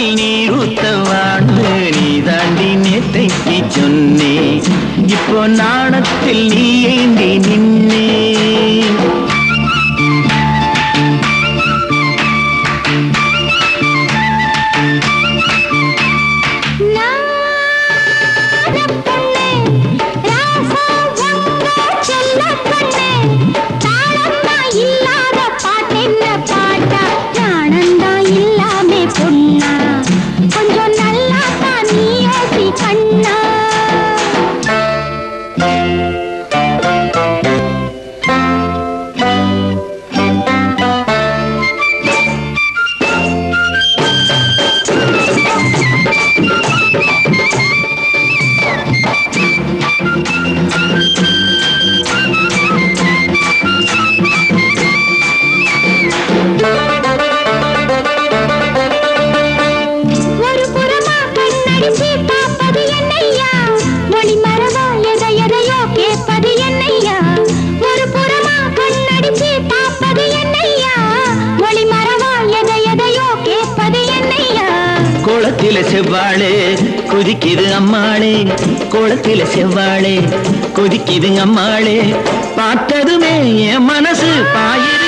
நாணத்தில் நீரூத்தவான்னு நீ தாண்டி நேற்றைக்கு சொன்னே, இப்போ நாணத்தில் நீ ஏந்தி நின்னே. கோலத்தில செவ்வாழே கொதிக்குது அம்மாளே, கோலத்தில செவ்வாழே கொதிக்குது அம்மாளே, பார்த்ததுமே என் மனசு பாயிரு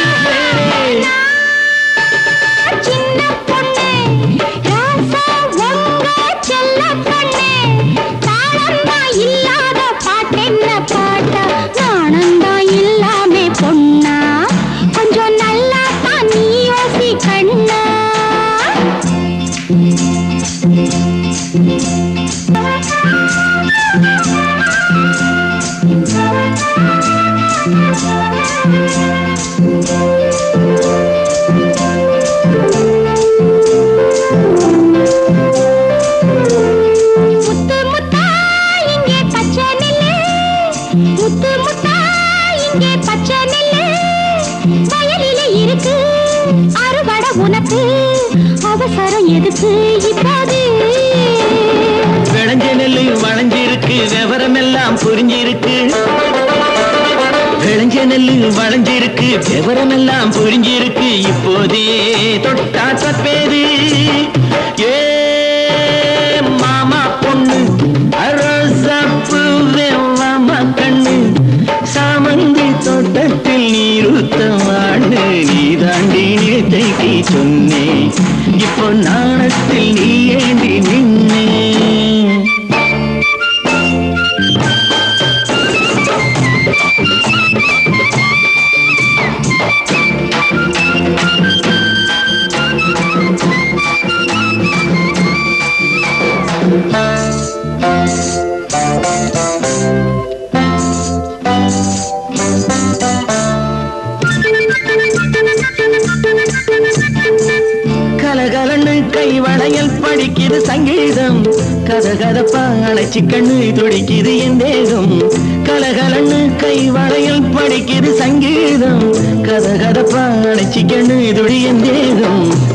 உனக்கு அவசரம் எதுக்கு இப்போது? விளைஞ்ச நெல்லு வளைஞ்சிருக்கு, விவரம் எல்லாம் புரிஞ்சிருக்கு. விளைஞ்ச நெல்லு வளைஞ்சிருக்கு, விவரம் எல்லாம் புரிஞ்சிருக்கு. இப்போதே தொட்டா தப்பேது. ஏ மாமா பொண்ணு அரசப்பு மாமா கண்ணு, சாமந்தி தோட்டத்தில் நீருத்தவாண்டு நீ தாண்டி நேற்றைக்கு சொன்னே, இப்போ நாணத்தில் நீ ஏந்தி நின்னே. கலகலன்னு கை வளையல் படிக்குது சங்கீதம், கதகதப்பா அணைச்சி கண்ணு துடிக்குது என் தேகம். கலகலன்னு கை வளையல் படிக்குது சங்கீதம், கதகதப்பா அணைச்சி கண்ணு துடி என் தேகம்.